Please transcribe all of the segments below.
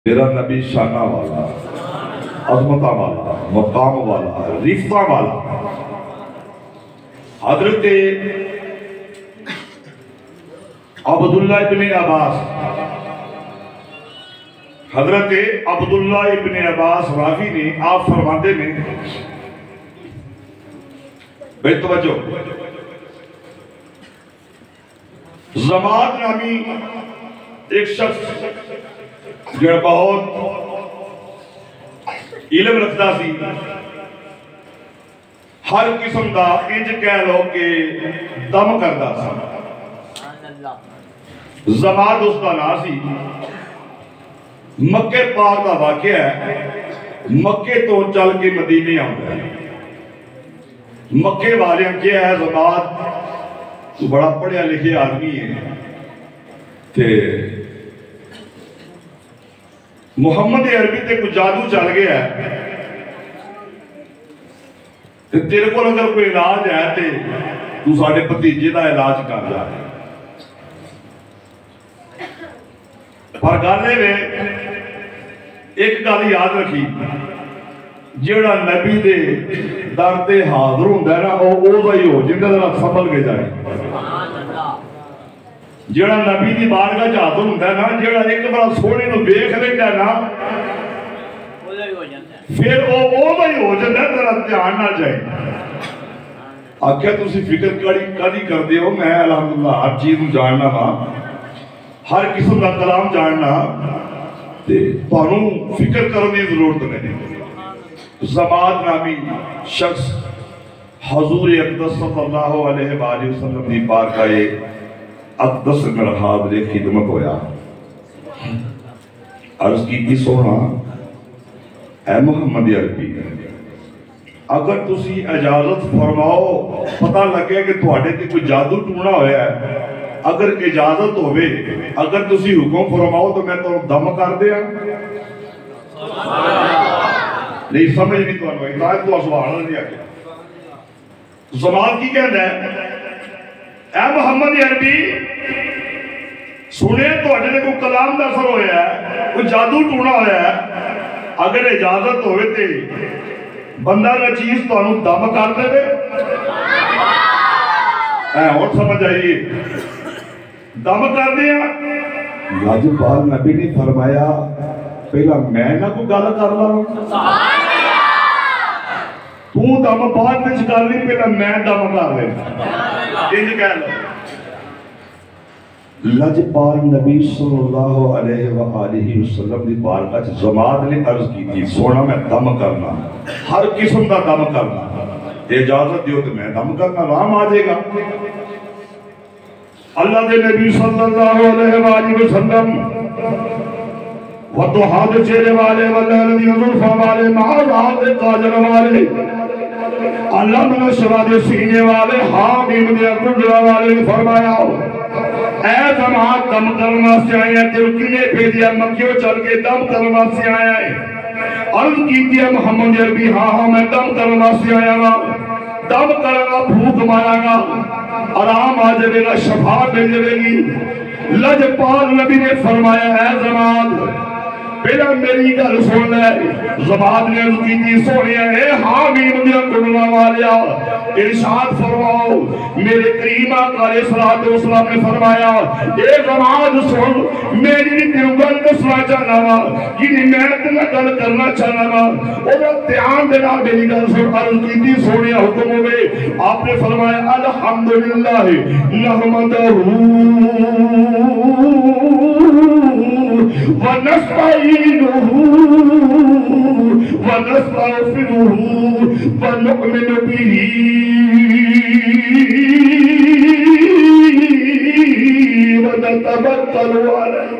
میرا نبی شانہ والا، عظمتہ والا، مقام والا، رفتہ والا، حضرت عبداللہ ابن عباس، حضرت عبداللہ ابن عباس راوی نے آپ فرماتے میں بے توجہ زماد نامی ایک شخص جو بہت علم رکھتا سی، ہر قسم دا انج کہہ لو کہ دم کرتا سا، زماد اس کا نام سی۔ مکے پاک کا واقعہ ہے، مکے تو چل کے مدینے آتا ہے۔ مکے والے کیا ہے زماد تو بڑا پڑھیا لکھے آدمی ہے کہ محمد عربی تے کوئی جادو چل گیا ہے، تیرے کو اگر کوئی علاج ہے تو ساڑھے بھتیجے دا علاج کر جا رہے۔ پر گالے میں ایک گال یاد رکھی، جیڑا نبی دے در تے حاضر ہوندہ ہے نا او ہی ہو جن کا ذرا سنبھل کے جائے۔ جیڑا نبی دی بارگاہ حاضر ہوندہ ہے نا، جیڑا ایک بار سونے نو دیکھ لیتا ہے نا، پھر وہ ہی ہو جاتا ہے، ذرا دھیان نہ جائے۔ آکھیا تسی فکر کدی کر دے ہو، میں الحمدللہ ہر چیز جاننا ہاں، ہر قسم کا کلام جاننا، تانوں فکر کرنے کی ضرورت نہیں۔ زماد نامی شخص حضور اقدس صلی اللہ علیہ وآلہ وسلم دی بارگاہ اقدس میں حاضر خدمت ہویا۔ عرض کی سونا اے محمد عربی، اگر تسی اجازت فرماؤ، پتہ لگے کہ تواڈے تے کوئی جادو ٹونا ہویا ہے، اگر اجازت ہوئے، اگر تسی حکم فرماؤ تو میں تو دم کر دیا۔ نہیں سمجھ نہیں تو انوائی، تو سبحان اللہ نہیں آگے۔ زمان کی کہنا ہے اے محمد عربی، سنے تو اجلے کو کلام دا اثر ہویا ہے، کوئی جادو ٹونا ہویا ہے، اگر اجازت ہوئے تھے بندہ کا چیز تو انہوں دم کر دے دے۔ اور سمجھ آئیے، دم کر دیا۔ لاجپال نبی نے فرمایا پہلا میں نہ کوئی گل کر لا، تو دم بعد میں کر لی، پہلا میں دم کر لے۔ انج کہہ لو لاجپال نبی صلی اللہ علیہ وآلہ وسلم دی بارگاہ زماد نے عرض کی تھی، سونا میں دم کرنا، ہر قسم کا دم کرنا، اجازت دیو تو میں دم کرنا، رام آ جائے گا۔ اللہ دے نبی صلی اللہ علیہ وآلہ وسلم وَتُحَادِ چہرے والے وَالَّذِي ظُلْفَ والے مَعَذَابِ قاجر والے اللہ من شراد سینے والے حامیم نے اکڑا والے نے فرمایا اے زمان دم کرنا سے آئے ہیں، تیرے کنے بھیجیا مکیوں چل کے دم کرنا سے آئے ہیں۔ عرض کی دیا محمد عربی، ہاں میں دم کرنا سے آیا گا، دم کرنا بھوک مارا گا، آرام آ جائے گا، شفا مل جائے گی۔ لاجپال نبی نے فرمایا اے زمان پہلا میری گل سن لے۔ زماد نے عرض کی تھی سونیا اے حامیم دیا کرنا والیا، ارشاد فرماؤ میرے کریم آقا علیہ السلام نے فرمایا اے زماد سن میری تیروں گل دسنا چاہنا وا، یعنی میں تیرا گل کرنا چاہنا وا، اور دھیان دینا میری گل سن۔ عرض کی تھی سونیا حکم ہوئے، آپ نے فرمایا الحمدللہ نحمدہ وَنَسْتَعِينُهُ وَنَسْتَغْفِرُهُ وَنُؤْمِنُ بِهِ وَنَتَوَكَّلُ عَلَيْهِ۔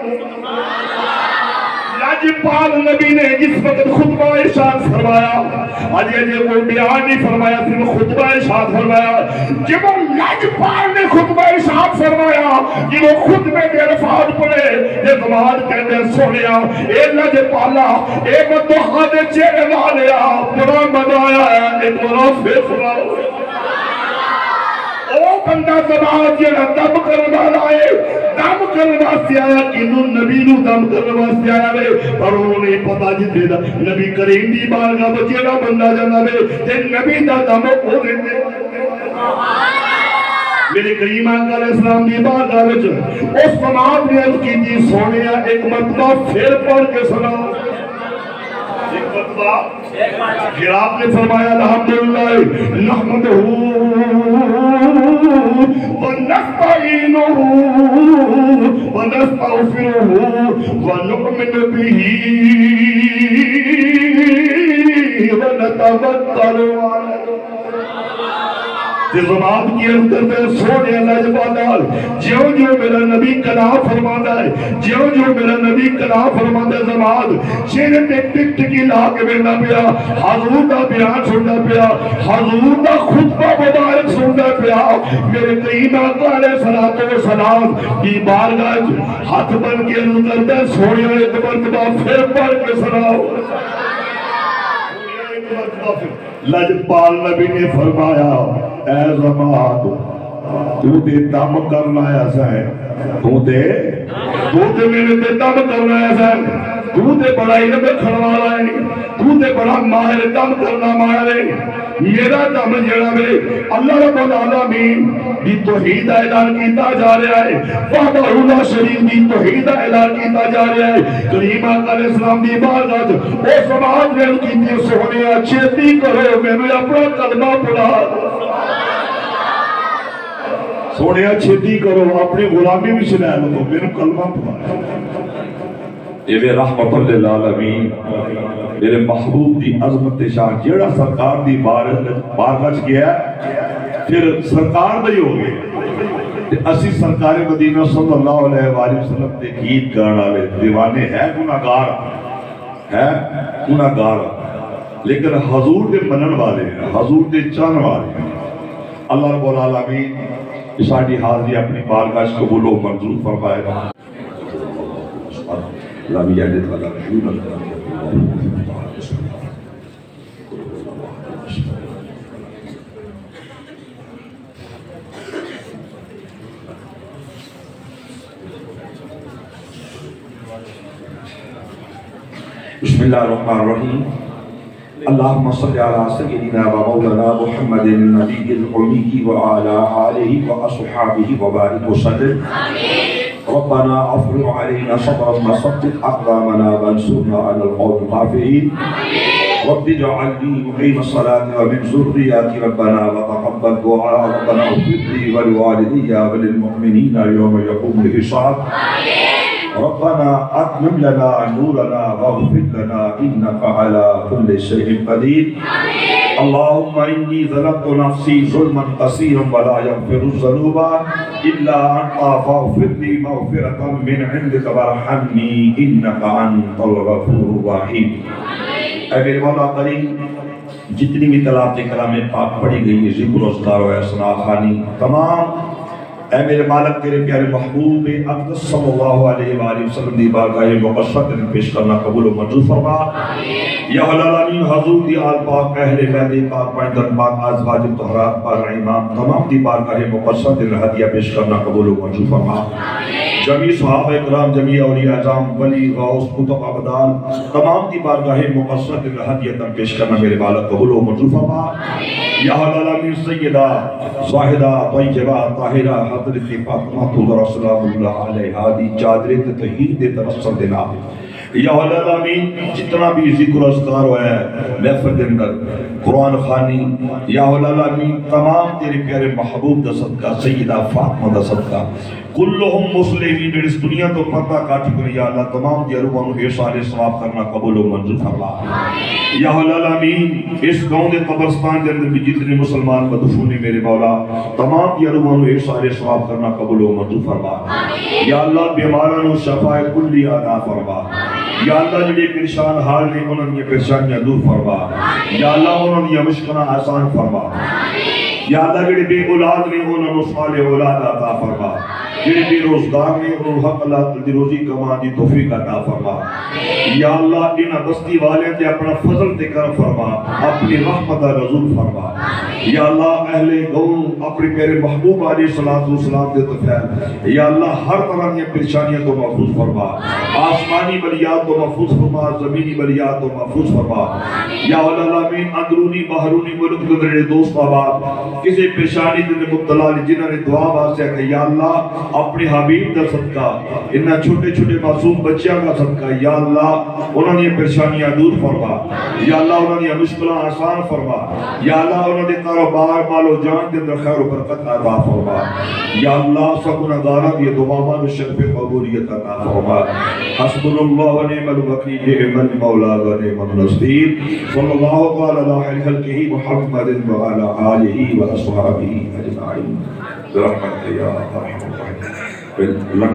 لاجپال نبی نے جس وقت خطبہ ارشاد فرمایا، آج یہ کوئی بیان نہیں فرمایا، صرف خطبہ ارشاد فرمایا۔ جب وہ لاجپال نے خطبہ ارشاد فرمایا، جب وہ خطبے کے الفاظ پڑے، یہ زمان کہتے ہیں سونیا اے لاجپالا، اے متحد چہرے والیا، بڑا مزہ آیا ہے، ایک بڑا فیصلہ ہو۔ او بندہ زمان جڑا دم کرنے والا ہے، دم کرنے واسطے آیا کنوں نبی نو دم کرنے واسطے آیا ہے، پر انہوں نے پتا جتے دا نبی کریم دی بارگاہ وچ جڑا بندہ جانا ہے تے نبی دا دم او دیندے میرے کریم آقا علیہ السلام دی بارگاہ وچ اس سماعت نے عرض کی تھی سونیا ایک مرتبہ پھر پڑھ کے سنا ایک مرتبہ پھر آپ نے فرمایا الحمدللہ نحمدہ ونستعینہ ونستغفرہ ونؤمن بہ ونتوکل علیہ زبان کی اندر میں سونے اللہ جبادال جو جو میرا نبی کلام فرمانا ہے جو جو میرا نبی کلام فرمانا ہے زبان شیر ٹک ٹک ٹکی لا کے بینا پیا حضور دا بیان سننا پیا حضور دا خطبہ مبارک سننا پیا میرے قیم آقا علیہ السلام کی بارگاہ ہاتھ بن کے اندر میں سونے ایک مرتبہ پھر پڑھ کے سناؤ لجپال نبی نے فرمایا اے زماد تو دے دم کرنا ایسا ہے تو دے میرے دے دم کرنا ایسا ہے تو دے بڑا علم کھڑوا رہا ہے تو دے بڑا ماہر دم کرنا ماہر ہے میرا دم جڑا میں اللہ رب العالمین دی توحید اعلان کیتا جا رہا ہے وحدہ لا شریک دی توحید اعلان کیتا جا رہا ہے کریم آقا علیہ السلام دی بارگاہ او سماعت نے کیتی سونیا چھتی کرو میں اپنا کلمہ پڑھا سونیا چھتی کرو اپنی غلامی بھی چلا لو میرے کلمہ پڑھا یہ رحمت للعالمین میرے محبوب دی عظمت شان جیڑا سرکار دی بارگاہ گیا پھر سرکار دی ہو گئے اسی سرکار مدینہ صلی اللہ علیہ وآلہ وسلم دے گیت گانا لے دیوانے ہے گناہگار لیکن حضور دے منن والے ہیں حضور دے چان والے ہیں اللہ رب العالمین ساڑھی حاضری اپنی بارگاہ قبول و منظور فرمائے گا لا بيجد ولا بيجود بسم الله الرحمن الرحيم اللهم صل على سيدنا ومولانا محمد النبي الأمي وعلى آله وأصحابه وبارك وسلم ربنا افرغ علينا صبرا وثبت اقدامنا وانصرنا على القوم الكافرين رب اجعلني مقيم الصلاة ومن ذريتي ربنا وتقبل دعاء ربنا اغفر لي ولوالدي وللمؤمنين يوم يقوم الحساب ربنا اتمم لنا نورنا واغفر لنا انك على كل شيء قدير اللهم إني ظلمت نفسي ظلما قصيرا ولا يغفر الذنوب إلا أنت فاغفر لي مغفرة من عندك وارحمني إنك أنت الغفور الرحيم اے میرے مولا کریم جتنی بھی تلاوت کلام پاک پڑھی گئی ہے ذکر و اذکار و ثنا خوانی تمام اے میرے مالک تیرے پیارے محبوب اقدس صلی اللہ علیہ وآلہ وسلم دی بارگاہ مقدس میں پیش کرنا قبول و منظور فرما یا العالمین حضور دی آل پاک اہل بیت پاک پائندن پاک ازواج طہرات پر امام تمام دی بارگاہ مقدس میں ہدیہ پیش کرنا قبول و منظور فرما جمیع صحابہ اکرام جمیع اولیاء اعظام ولی غوث کتب ابدال تمام دی بارگاہ مقدس میں ہدیہ پیش کرنا میرے مالک قبول و منظور فرما یا العالمین سیدہ زاہدہ طیبہ طاہرہ حضرت فاطمہ رسول اللہ علیہ دی چادر تطہیر دے تنصر دینا یا العالمین جتنا بھی ذکر اذکار ہوا ہے محفل دے اندر قرآن خوانی یا العالمین تمام تیرے پیارے محبوب دا صدقہ سیدہ فاطمہ دا صدقہ کلہم مسلمین میرے اس دنیا تو پتہ کاٹ کر یا اللہ تمام دی ارواحوں احسان ثواب کرنا قبول و منظور فرما یا العالمین اس گاؤں دے قبرستان دے اندر بھی جتنے مسلمان مدفون میرے مولا تمام دی ارواحوں احسان ثواب کرنا قبول و منظور فرما یا اللہ بیمارانوں شفاء کلی عطا فرما یا اللہ جڑے پریشان حال نے انہوں نے پریشانیاں دور فرما یا اللہ انہوں نے مشکلات آسان فرما یا اللہ جڑے بے اولاد نے انہوں نے صالح اولاد عطا فرما جنہیں بے روزگار نے انہوں حق اللہ دی روزی کمان دی توفیق عطا فرما یا اللہ انہاں بستی والے تے اپنا فضل تے کرم فرما اپنی رحمت رسول فرما یا اللہ اہل گون اپنے میرے محبوب علیہ السلام دے تفیل یا اللہ ہر طرح کی پریشانیاں تو محفوظ فرما آسمانی بلیات تو محفوظ فرما زمینی بلیات تو محفوظ فرما یا اللہ اندرونی باہرونی ملک کے دوست آباد کسی پریشانی دے مبتلا جنہوں نے دعا واسطے کہ یا اللہ اپنے حبیب دا صدقہ انہاں چھوٹے چھوٹے معصوم بچیاں کا صدقہ یا اللہ انہوں نے پریشانیاں دور فرما یا اللہ انہوں نے مشکلیں آسان فرما یا اللہ انہوں نے کاروبار مال و جان دے اندر خیر و برکت عطا فرما یا اللہ سب گناہگاراں دی دعاواں نو شرف قبولیت عطا فرما حسبنا اللہ و نعم الوکیل نعم المولا و نعم النصیر صلی اللہ تعالی علی خلقہ محمد و علی آلہ و اصحابہ اجمعین برحمتک یا ارحم الراحمین